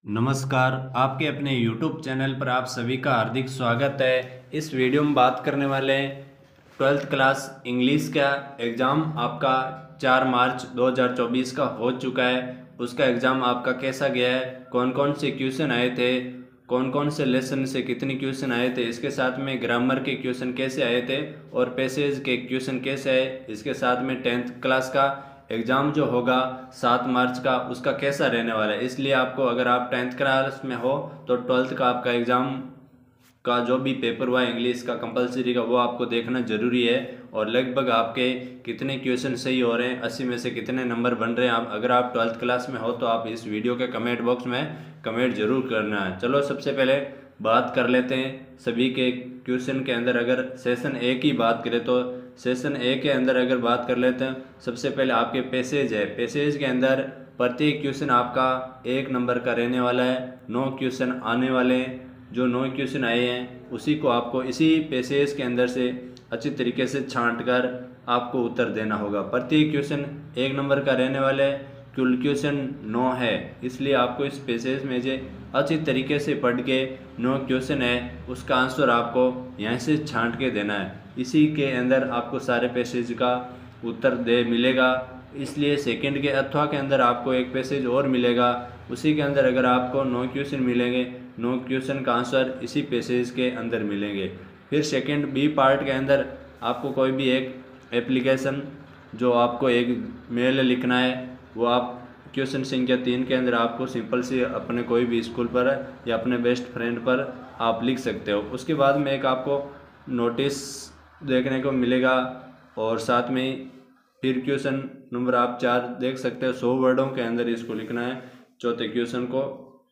नमस्कार। आपके अपने YouTube चैनल पर आप सभी का हार्दिक स्वागत है। इस वीडियो में बात करने वाले हैं 12th क्लास इंग्लिश का एग्ज़ाम आपका 4 मार्च 2024 का हो चुका है। उसका एग्ज़ाम आपका कैसा गया है, कौन कौन से क्वेश्चन आए थे, कौन कौन से लेसन से कितने क्वेश्चन आए थे, इसके साथ में ग्रामर के क्वेश्चन कैसे आए थे और पैसेज के क्वेश्चन कैसे आए, इसके साथ में 10th क्लास का एग्ज़ाम जो होगा 7 मार्च का उसका कैसा रहने वाला है। इसलिए आपको अगर आप 10th क्लास में हो तो 12th का आपका एग्ज़ाम का जो भी पेपर हुआ इंग्लिश का कंपलसरी का वो आपको देखना जरूरी है। और लगभग आपके कितने क्वेश्चन सही हो रहे हैं, 80 में से कितने नंबर बन रहे हैं। आप अगर आप 12th क्लास में हो तो आप इस वीडियो के कमेंट बॉक्स में कमेंट जरूर करना है। चलो सबसे पहले बात कर लेते हैं सभी के क्वेश्चन के अंदर। अगर सेशन ए की बात करें तो सेशन ए के अंदर अगर बात कर लेते हैं, सबसे पहले आपके पैसेज है। पैसेज के अंदर प्रत्येक क्वेश्चन आपका 1 नंबर का रहने वाला है। 9 क्वेश्चन आने वाले हैं। जो 9 क्वेश्चन आए हैं उसी को आपको इसी पैसेज के अंदर से अच्छी तरीके से छांट कर आपको उत्तर देना होगा। प्रत्येक क्वेश्चन 1 नंबर का रहने वाला है। कुल क्वेश्चन 9 है, इसलिए आपको इस पैसेज में से अच्छी तरीके से पढ़ के 9 क्वेश्चन है उसका आंसर आपको यहाँ से छांट के देना है। इसी के अंदर आपको सारे पैसेज का उत्तर दे मिलेगा। इसलिए सेकंड के अथवा के अंदर आपको एक पैसेज और मिलेगा, उसी के अंदर अगर आपको 9 क्वेश्चन मिलेंगे, 9 क्वेश्चन का आंसर इसी पैसेज के अंदर मिलेंगे। फिर सेकंड बी पार्ट के अंदर आपको कोई भी एक एप्लीकेशन जो आपको एक मेल लिखना है वो आप क्वेश्चन संख्या 3 के अंदर आपको सिंपल से अपने कोई भी स्कूल पर या अपने बेस्ट फ्रेंड पर आप लिख सकते हो। उसके बाद में एक आपको नोटिस देखने को मिलेगा और साथ में ही फिर क्वेश्चन नंबर आप 4 देख सकते हो। 100 वर्डों के अंदर इसको लिखना है चौथे क्वेश्चन को।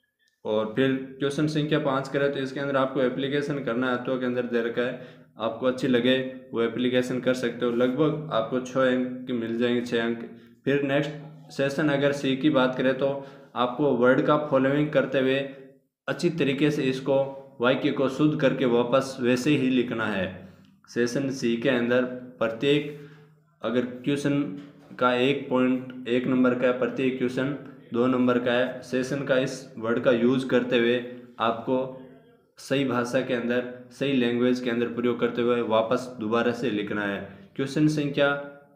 और फिर क्वेश्चन संख्या 5 करें तो इसके अंदर आपको एप्लीकेशन करना है, तो के अंदर दे रखा है, आपको अच्छी लगे वो एप्लीकेशन कर सकते हो। लगभग आपको 6 अंक मिल जाएंगे, 6 अंक। फिर नेक्स्ट सेशन अगर सी की बात करें तो आपको वर्ड का फॉलोइंग करते हुए अच्छी तरीके से इसको वाक्य को शुद्ध करके वापस वैसे ही लिखना है। सेशन सी के अंदर प्रत्येक अगर क्वेश्चन का 1 नंबर का है, प्रत्येक क्वेश्चन 2 नंबर का है। सेशन का इस वर्ड का यूज करते हुए आपको सही भाषा के अंदर, सही लैंग्वेज के अंदर प्रयोग करते हुए वापस दोबारा से लिखना है। क्वेश्चन संख्या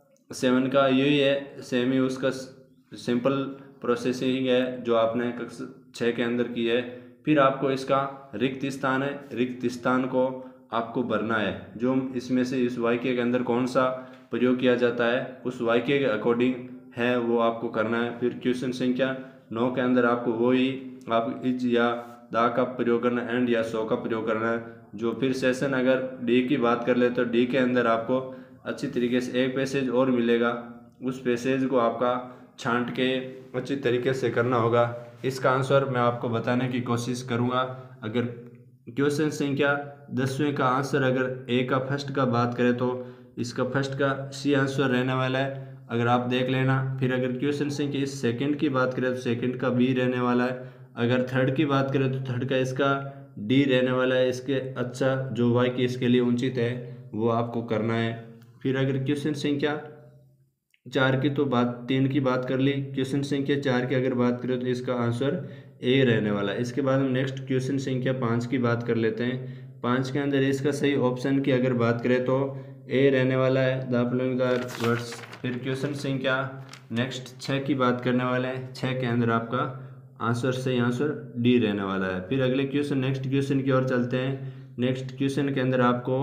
7 का यही है, सेम ही उसका सिंपल प्रोसेसिंग है जो आपने कक्षा 6 के अंदर की है। फिर आपको इसका रिक्त स्थान है, रिक्त स्थान को आपको भरना है। जो इसमें से इस वाक्य के अंदर कौन सा प्रयोग किया जाता है उस वाक्य के अकॉर्डिंग है वो आपको करना है। फिर क्वेश्चन संख्या 9 के अंदर आपको वही आप इज या दा का प्रयोग करना, एंड या सो का प्रयोग करना है। जो फिर सेशन अगर डी की बात कर ले तो डी के अंदर आपको अच्छी तरीके से एक पैसेज और मिलेगा, उस पैसेज को आपका छांट के अच्छी तरीके से करना होगा। इसका आंसर मैं आपको बताने की कोशिश करूँगा। अगर क्वेश्चन संख्या 10वें का आंसर अगर ए का फर्स्ट का बात करें तो इसका फर्स्ट का सी आंसर रहने वाला है, अगर आप देख लेना। फिर अगर क्वेश्चन संख्या इस सेकंड की बात करें तो सेकंड का बी रहने वाला है। अगर थर्ड की बात करें तो थर्ड का इसका डी रहने वाला है। इसके अच्छा जो वाक्य इसके लिए उचित है वो आपको करना है। फिर अगर क्वेश्चन संख्या 4 की तो बात 3 की बात कर ली, क्वेश्चन संख्या 4 की अगर बात करें तो इसका आंसर ए रहने वाला है। इसके बाद हम नेक्स्ट क्वेश्चन संख्या 5 की बात कर लेते हैं। 5 के अंदर इसका सही ऑप्शन की अगर बात करें तो ए रहने वाला है, द फॉलोइंग वर्ड्स। फिर क्वेश्चन संख्या नेक्स्ट 6 की बात करने वाले हैं। 6 के अंदर आपका आंसर सही आंसर डी रहने वाला है। फिर अगले क्वेश्चन नेक्स्ट क्वेश्चन की ओर चलते हैं। नेक्स्ट क्वेश्चन के अंदर आपको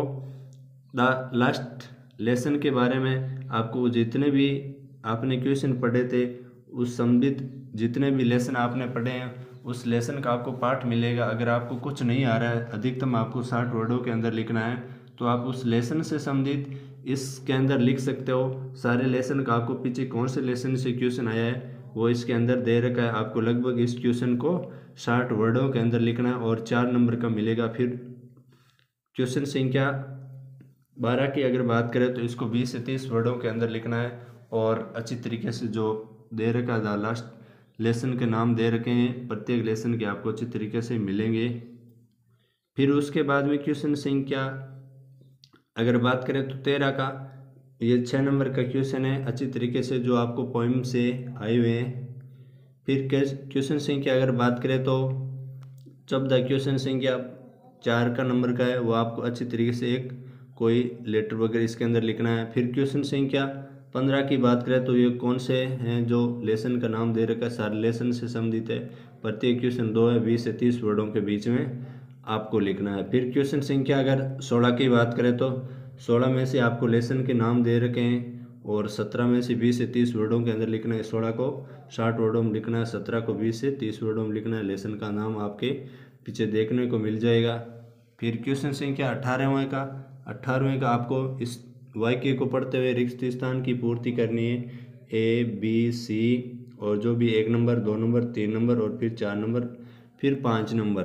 द लास्ट लेसन के बारे में आपको जितने भी आपने क्वेश्चन पढ़े थे उस संबंधित जितने भी लेसन आपने पढ़े हैं उस लेसन का आपको पाठ मिलेगा। अगर आपको कुछ नहीं आ रहा है, अधिकतम आपको 60 वर्डों के अंदर लिखना है, तो आप उस लेसन से संबंधित इसके अंदर लिख सकते हो। सारे लेसन का आपको पीछे कौन से लेसन से क्वेश्चन आया है वो इसके अंदर दे रखा है। आपको लगभग इस क्वेश्चन को 60 वर्डों के अंदर लिखना है और 4 नंबर का मिलेगा। फिर क्वेश्चन संख्या 12 की अगर बात करें तो इसको 20 से 30 वर्डों के अंदर लिखना है और अच्छी तरीके से जो दे रखा था लास्ट लेसन के नाम दे रखे हैं, प्रत्येक लेसन के आपको अच्छी तरीके से मिलेंगे। फिर उसके बाद में क्वेश्चन संख्या अगर बात करें तो 13 का ये 6 नंबर का क्वेश्चन है, अच्छी तरीके से जो आपको पोइम से आए हुए हैं। फिर क्वेश्चन संख्या अगर बात करें तो 14 क्वेश्चन संख्या 4 का नंबर का है, वो आपको अच्छी तरीके से एक कोई लेटर वगैरह इसके अंदर लिखना है। फिर क्वेश्चन संख्या 15 की बात करें तो ये कौन से हैं जो लेसन का नाम दे रखा है, सारे लेसन से संबंधित है। प्रत्येक क्वेश्चन 2 है, 20 से 30 वर्डों के बीच में आपको लिखना है। फिर क्वेश्चन संख्या अगर 16 की बात करें तो 16 में से आपको लेसन के नाम दे रखे हैं और 17 में से 20 से 30 वर्डों के अंदर लिखना है। 16 को 60 वर्डों में लिखना है, 17 को 20 से 30 वर्डों में लिखना है। लेसन का नाम आपके पीछे देखने को मिल जाएगा। फिर क्वेश्चन संख्या 18वें का आपको इस वाक्य को पढ़ते हुए रिक्त स्थान की पूर्ति करनी है। ए बी सी और जो भी 1 नंबर 2 नंबर 3 नंबर और फिर 4 नंबर फिर 5 नंबर।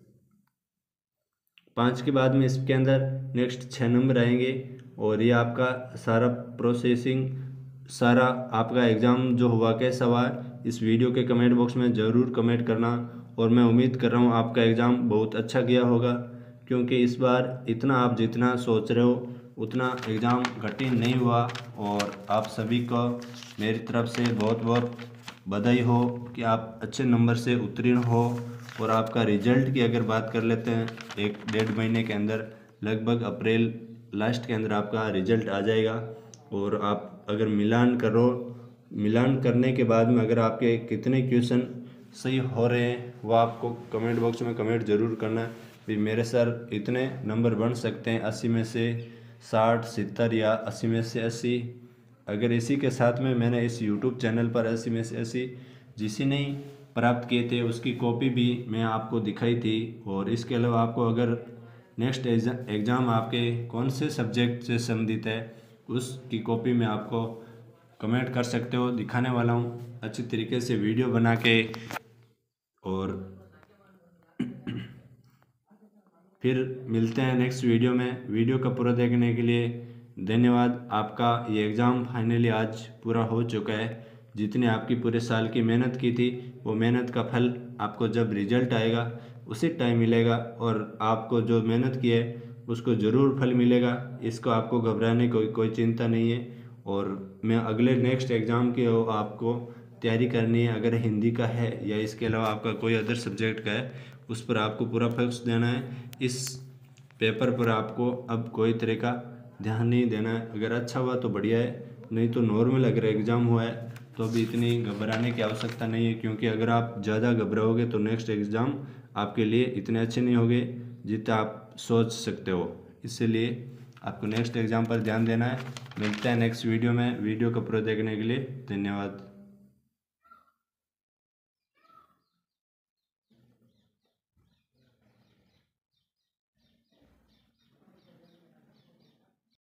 5 के बाद में इसके अंदर नेक्स्ट 6 नंबर आएंगे और ये आपका सारा प्रोसेसिंग सारा आपका एग्ज़ाम जो हुआ कैसा हुआ इस वीडियो के कमेंट बॉक्स में ज़रूर कमेंट करना। और मैं उम्मीद कर रहा हूँ आपका एग्ज़ाम बहुत अच्छा गया होगा, क्योंकि इस बार इतना आप जितना सोच रहे हो उतना एग्ज़ाम कठिन नहीं हुआ। और आप सभी को मेरी तरफ से बहुत बहुत बधाई हो कि आप अच्छे नंबर से उत्तीर्ण हो। और आपका रिजल्ट की अगर बात कर लेते हैं, 1-1.5 महीने के अंदर लगभग अप्रैल लास्ट के अंदर आपका रिजल्ट आ जाएगा। और आप अगर मिलान करने के बाद में अगर आपके कितने क्वेश्चन सही हो रहे हैं वो आपको कमेंट बॉक्स में कमेंट ज़रूर करना है। भी मेरे सर इतने नंबर बन सकते हैं, 80 में से 60, 70 या 80 में से 80। अगर इसी के साथ में मैंने इस यूट्यूब चैनल पर 80 में से 80 जिसी ने प्राप्त किए थे उसकी कॉपी भी मैं आपको दिखाई थी। और इसके अलावा आपको अगर नेक्स्ट एग्ज़ाम आपके कौन से सब्जेक्ट से संबंधित है उसकी कॉपी में आपको कमेंट कर सकते हो, दिखाने वाला हूँ अच्छी तरीके से वीडियो बना के। और फिर मिलते हैं नेक्स्ट वीडियो में। वीडियो का पूरा देखने के लिए धन्यवाद। आपका ये एग्ज़ाम फाइनली आज पूरा हो चुका है। जितने आपकी पूरे साल की मेहनत की थी वो मेहनत का फल आपको जब रिजल्ट आएगा उसी टाइम मिलेगा। और आपको जो मेहनत की है उसको ज़रूर फल मिलेगा, इसको आपको घबराने की कोई चिंता नहीं है। और मैं अगले नेक्स्ट एग्ज़ाम की आपको तैयारी करनी है, अगर हिंदी का है या इसके अलावा आपका कोई अदर सब्जेक्ट का है उस पर आपको पूरा फोकस देना है। इस पेपर पर आपको अब कोई तरह का ध्यान नहीं देना है। अगर अच्छा हुआ तो बढ़िया है, नहीं तो नॉर्मल अगर एग्ज़ाम हुआ है तो अभी इतनी घबराने की आवश्यकता नहीं है, क्योंकि अगर आप ज़्यादा घबराओगे तो नेक्स्ट एग्ज़ाम आपके लिए इतने अच्छे नहीं होंगे जितना आप सोच सकते हो। इसलिए आपको नेक्स्ट एग्ज़ाम पर ध्यान देना है। मिलते हैं नेक्स्ट वीडियो में। वीडियो को पूरा देखने के लिए धन्यवाद।